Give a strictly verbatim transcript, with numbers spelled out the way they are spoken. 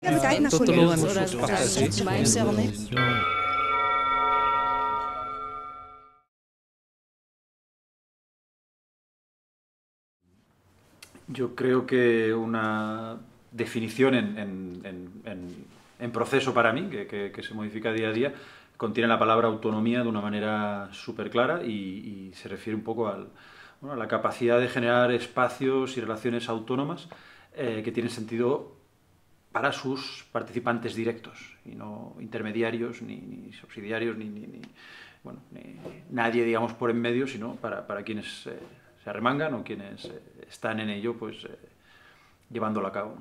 Yo creo que una definición en, en- en- en- en proceso para mí, que, que- que se modifica día a día, contiene la palabra autonomía de una manera súper clara y, y se refiere un poco al- bueno, a la capacidad de generar espacios y relaciones autónomas eh, que tienen sentido para sus participantes directos y no intermediarios ni, ni subsidiarios ni, ni- ni, bueno, ni nadie, digamos, por en medio, sino para, para quienes eh, se arremangan o quienes eh, están en ello, pues eh, llevándolo a cabo.